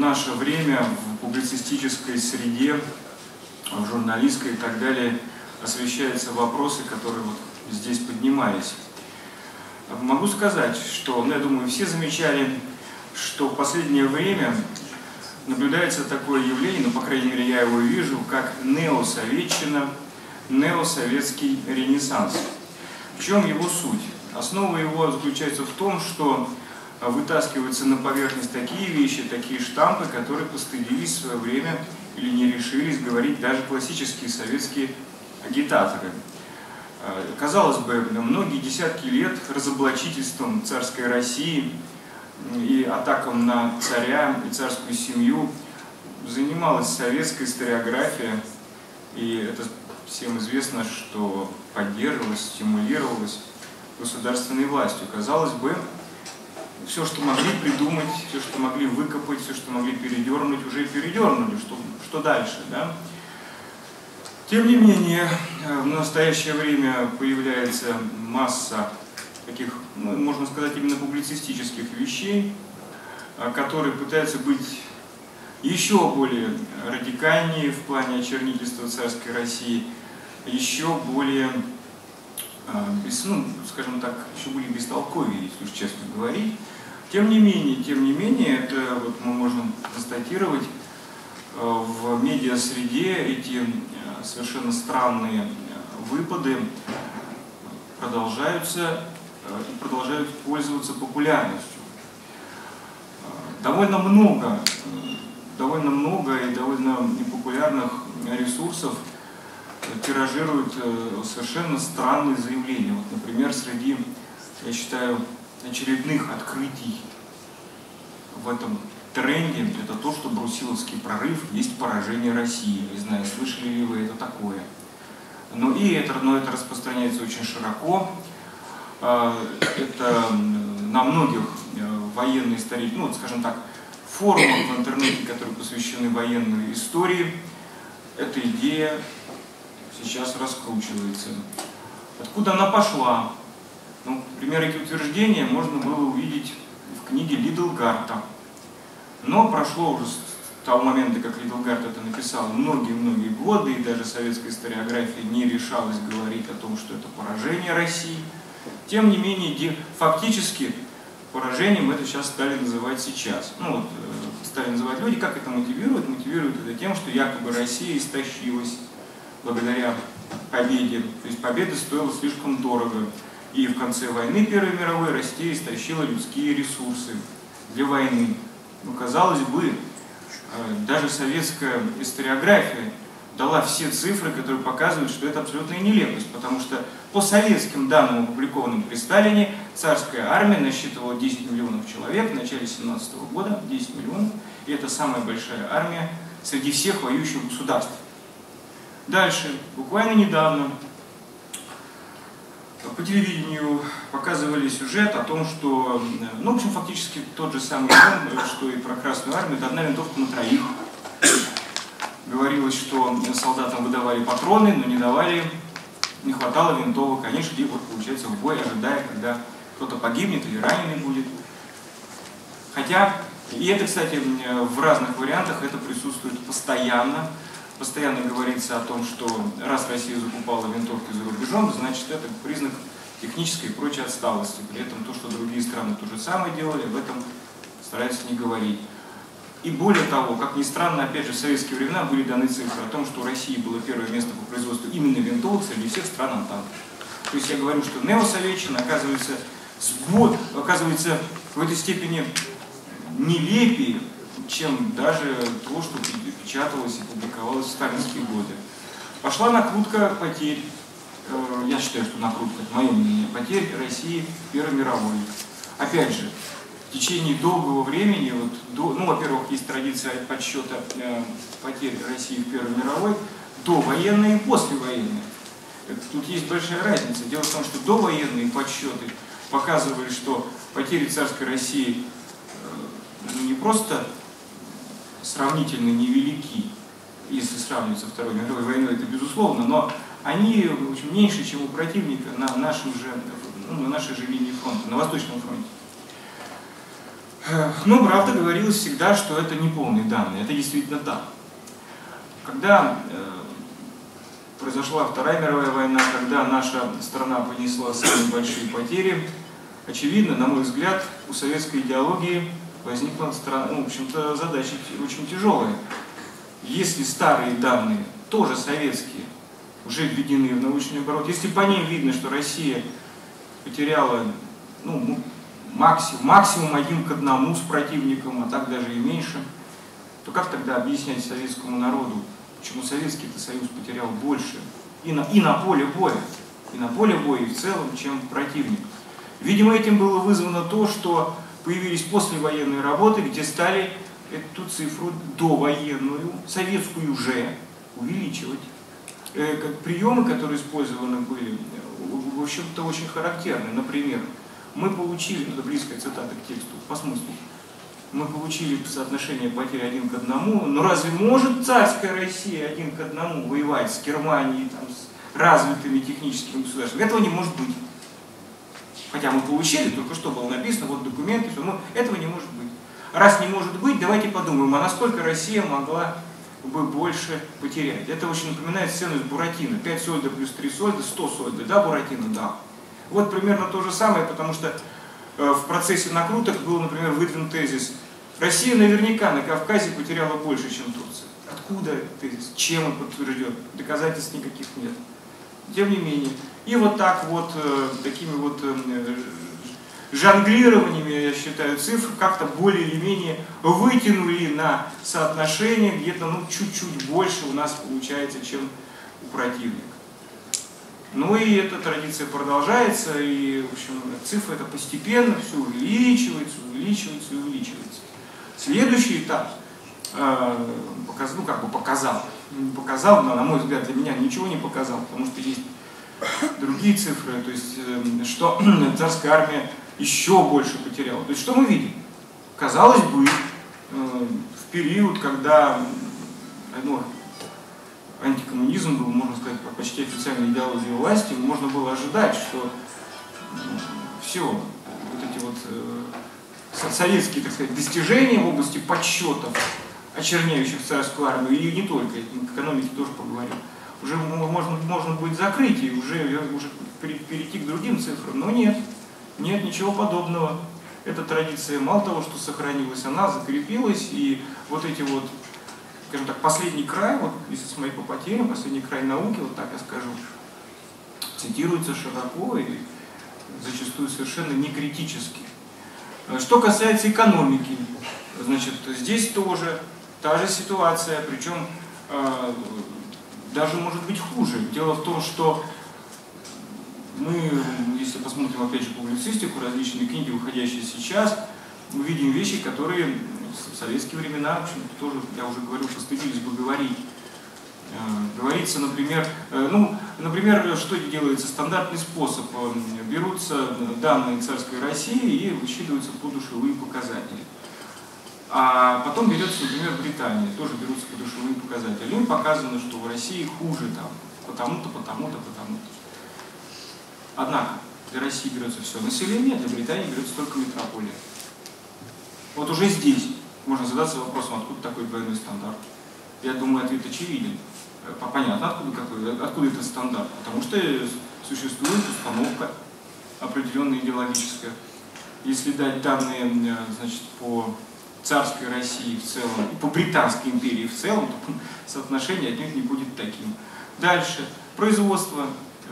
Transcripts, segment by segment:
наше время в публицистической среде, в журналистской и так далее освещаются вопросы, которые вот здесь поднимались. Могу сказать, что, я думаю, все замечали, что в последнее время наблюдается такое явление, по крайней мере я его вижу, как неосоветчина, неосоветский ренессанс. В чем его суть? Основа его заключается в том, что вытаскиваются на поверхность такие вещи, такие штампы, которые постыдились в свое время или не решились говорить даже классические советские агитаторы. Казалось бы, многие десятки лет разоблачительством царской России и атакам на царя и царскую семью занималась советская историография, и это всем известно, что поддерживалось, стимулировалось государственной властью. Казалось бы, все, что могли придумать, все, что могли выкопать, все, что могли передернуть, уже передернули. Что дальше, да? Тем не менее, в настоящее время появляется масса таких, можно сказать, именно публицистических вещей, которые пытаются быть еще более радикальнее в плане очернительства царской России, еще более, скажем так, еще более бестолковее, если уж честно говорить. Тем не менее, это вот мы можем констатировать, в медиасреде эти совершенно странные выпады продолжаются и продолжают пользоваться популярностью. Довольно много и довольно непопулярных ресурсов тиражируют совершенно странные заявления. Вот, например, среди, я считаю, очередных открытий в этом тренде это то, что Брусиловский прорыв есть поражение России. Не знаю, слышали ли вы это такое. Но это распространяется очень широко. Это на многих военно-исторических, скажем так, форумах в интернете, которые посвящены военной истории, эта идея сейчас раскручивается. Откуда она пошла? Например, эти утверждения можно было увидеть в книге Лидлгарта. Но прошло уже с того момента, как Лидлгарт это написал, многие-многие годы, и даже советская историография не решалась говорить о том, что это поражение России. Тем не менее, фактически поражением это сейчас стали называть сейчас. Стали называть люди, как это мотивируют? Мотивируют это тем, что якобы Россия истощилась благодаря победе. То есть победа стоила слишком дорого. И в конце войны Первой мировой Россия истощила людские ресурсы для войны. Казалось бы, даже советская историография дала все цифры, которые показывают, что это абсолютная нелепость, потому что по советским данным, опубликованным при Сталине, царская армия насчитывала 10 миллионов человек в начале 1917 года, 10 миллионов, и это самая большая армия среди всех воюющих государств. Дальше, буквально недавно, по телевидению показывали сюжет о том, что, в общем, фактически тот же самый фильм, что и про Красную армию, это одна винтовка на троих. Говорилось, что солдатам выдавали патроны, но не хватало винтовок. Они шли, получается, в бой, ожидая, когда кто-то погибнет или раненый будет. Хотя, и это, кстати, в разных вариантах это присутствует постоянно. Постоянно говорится о том, что раз Россия закупала винтовки за рубежом, значит это признак технической и прочей отсталости. При этом то, что другие страны то же самое делали, об этом стараются не говорить. И более того, как ни странно, опять же, в советские времена были даны цифры о том, что у России было первое место по производству именно винтовок среди всех стран Антанты. То есть я говорю, что неосоветчина оказывается в этой степени нелепее, чем даже то, что печаталось и публиковалось в сталинские годы. Пошла накрутка потерь, я считаю, что накрутка, это мое мнение, потерь России в Первой мировой. Опять же, в течение долгого времени, во-первых, есть традиция подсчета потерь России в Первой мировой, довоенные и послевоенные. Тут есть большая разница. Дело в том, что довоенные подсчеты показывали, что потери царской России не просто сравнительно невелики, если сравнивать со Второй мировой войной, это безусловно, но они в общем, меньше, чем у противника на нашей же линии фронта, на Восточном фронте. Но, правда, говорилось всегда, что это не полные данные. Это действительно так. Когда произошла Вторая мировая война, когда наша страна понесла самые большие потери, очевидно, на мой взгляд, у советской идеологии возникла, в общем-то, задача очень тяжелая. Если старые данные, тоже советские, уже введены в научный оборот, если по ним видно, что Россия потеряла максимум 1 к 1 с противником, а так даже и меньше, то как тогда объяснять советскому народу, почему Советский-то Союз потерял больше и на поле боя, и в целом, чем противник? Видимо, этим было вызвано то, что появились послевоенные работы, где стали эту цифру довоенную, советскую же, увеличивать. Приемы, которые использованы были, в общем-то, очень характерны. Например, мы получили, это близкая цитата к тексту, по смыслу, мы получили соотношение потерь 1 к 1, но разве может царская Россия 1 к 1 воевать с Германией, там, с развитыми техническими государствами? Этого не может быть. Хотя мы получили, только что было написано, вот документы, что этого не может быть. Раз не может быть, давайте подумаем, а насколько Россия могла бы больше потерять. Это очень напоминает сцену из Буратино. 5 сольдо плюс 3 сольдо, 100 сольдо. Да, Буратино? Да. Вот примерно то же самое, потому что в процессе накруток был, например, выдвинут тезис: Россия наверняка на Кавказе потеряла больше, чем Турция. Откуда этот тезис? Чем он подтвержден? Доказательств никаких нет. Тем не менее. И вот так вот, такими вот жонглированиями, я считаю, цифр как-то более или менее вытянули на соотношение, где-то чуть-чуть больше у нас получается, чем у противника. Ну и эта традиция продолжается, и, в общем, цифра это постепенно все увеличивается. Следующий этап показал, но, на мой взгляд, для меня ничего не показал, потому что есть другие цифры, то есть, что царская армия еще больше потеряла. То есть, что мы видим? Казалось бы, в период, когда антикоммунизм был, можно сказать, почти официальной идеологией власти, можно было ожидать, что все вот эти вот советские, так сказать, достижения в области подсчетов, очерняющих царскую армию, и не только, к экономике тоже поговорим, уже можно будет закрыть и уже перейти к другим цифрам. Но нет, ничего подобного. Эта традиция мало того, что сохранилась, она закрепилась, и вот эти вот, скажем так, последний край, вот если смотреть по потерям, последний край науки, вот так я скажу, цитируется широко и зачастую совершенно некритически. Что касается экономики, значит, здесь тоже та же ситуация, причем даже может быть хуже. Дело в том, что мы, если посмотрим опять же публицистику, различные книги, выходящие сейчас, мы видим вещи, которые в советские времена, в общем-то, тоже, я уже говорил, постыдились бы говорить. Говорится, например, что делается, стандартный способ. Берутся данные царской России и высчитываются подушевые показатели. А потом берется, например, Британия, тоже берутся подушевые показатели. И показано, что в России хуже там, потому-то. Однако, для России берется все население, для Британии берется только метрополия. Вот уже здесь можно задаться вопросом, откуда такой двойной стандарт. Я думаю, ответ очевиден. Понятно, откуда этот стандарт. Потому что существует установка определенная идеологическая. Если дать данные, значит, по царской России в целом и по Британской империи в целом, то соотношение от них не будет таким. Дальше. Производство.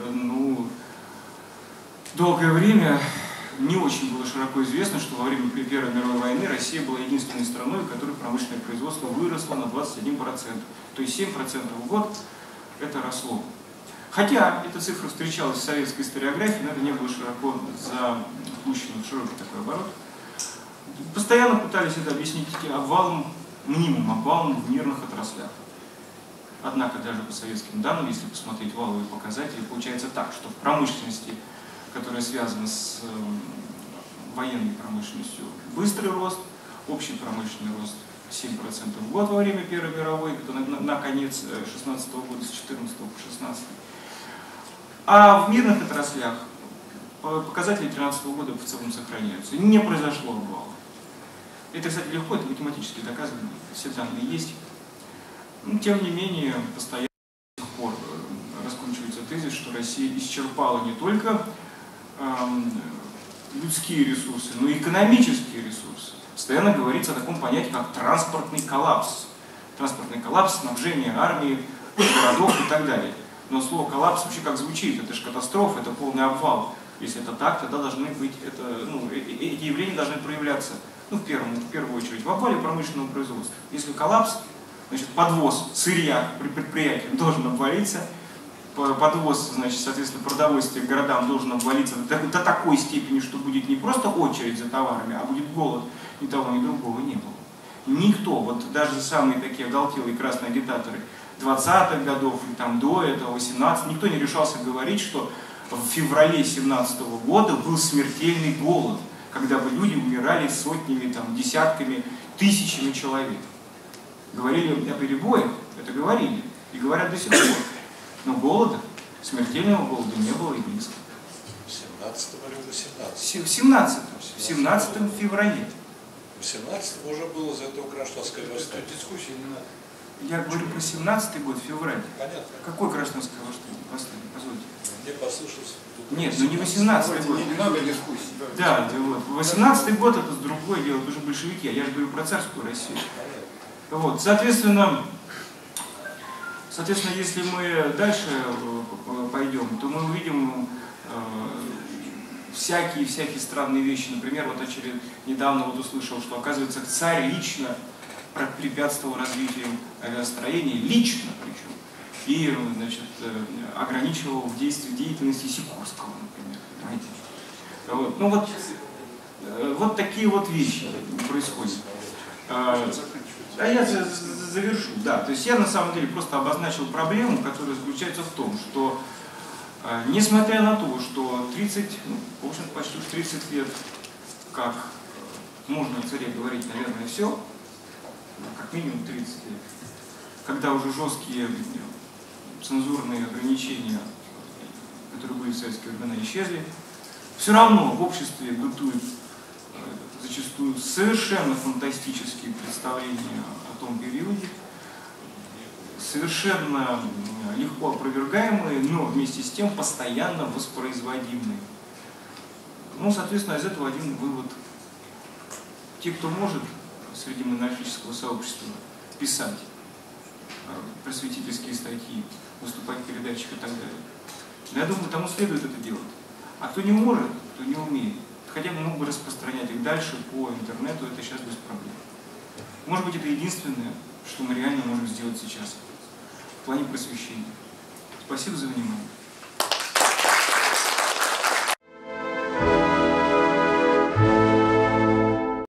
Долгое время не очень было широко известно, что во время Первой мировой войны Россия была единственной страной, в которой промышленное производство выросло на 21%. То есть 7% в год это росло. Хотя эта цифра встречалась в советской историографии, но это не было широко запущено в широкий такой оборот. Постоянно пытались это объяснить мнимым обвалом в мирных отраслях. Однако даже по советским данным, если посмотреть валовые показатели, получается так, что в промышленности, которая связана с военной промышленностью, быстрый рост, общий промышленный рост 7% в год во время Первой мировой, это на конец 16 года, с 14 по 16. А в мирных отраслях показатели 13 года в целом сохраняются. Не произошло обвала. Это, кстати, легко, это математически доказано, все данные есть. Но, тем не менее, постоянно до сих пор раскручивается тезис, что Россия исчерпала не только людские ресурсы, но и экономические ресурсы. Постоянно говорится о таком понятии, как транспортный коллапс. Транспортный коллапс, снабжение армии, городов и так далее. Но слово коллапс вообще как звучит? Это же катастрофа, это полный обвал. Если это так, тогда должны быть, эти явления должны проявляться, в первую очередь, в обвале промышленного производства. Если коллапс, значит, подвоз сырья при предприятии должен обвалиться, подвоз, значит, соответственно, продовольствия к городам должен обвалиться до такой степени, что будет не просто очередь за товарами, а будет голод. Ни того, ни другого не было. Никто, вот даже самые такие оголтелые красные агитаторы 20-х годов и там до этого, 18, никто не решался говорить, что в феврале 17 года был смертельный голод, когда бы люди умирали сотнями, там, десятками, тысячами человек. Говорили о перебоях, это говорили, и говорят до сих пор. Но голода, смертельного голода не было и близко. В 17-м или в 18-м? В 17 феврале. В 18-м уже было за этого гражданское восстание. Дискуссии не надо. Я говорю про 17-й год, февраль. Понятно. Какое гражданское восстание? Позвольте. Мне послышалось. Нет, ну не 18-й год. Не надо дискуссий. Да, вот. 18-й год это другое дело, это уже большевики, а я же говорю про царскую Россию. Вот, соответственно, если мы дальше пойдем, то мы увидим всякие странные вещи. Например, вот недавно услышал, что, оказывается, царь лично препятствовал развитию авиастроения, лично причем, и, значит, ограничивал в деятельности Сикорского, например. Понимаете? Вот. Ну вот такие вот вещи происходят. А я завершу, да. То есть я на самом деле просто обозначил проблему, которая заключается в том, что несмотря на то, что 30, в общем, почти 30 лет, как можно о царе говорить, наверное, все, как минимум 30 лет, когда уже жесткие цензурные ограничения, которые были в советские времена, исчезли, все равно в обществе бытует зачастую совершенно фантастические представления о том периоде, совершенно легко опровергаемые, но вместе с тем постоянно воспроизводимые. Ну, соответственно, из этого один вывод. Те, кто может среди монархического сообщества писать просветительские статьи, выступать в передачах и так далее, я думаю, тому следует это делать. А кто не может, кто не умеет, хотя бы мог бы распространять их дальше по интернету, это сейчас без проблем. Может быть, это единственное, что мы реально можем сделать сейчас в плане просвещения. Спасибо за внимание.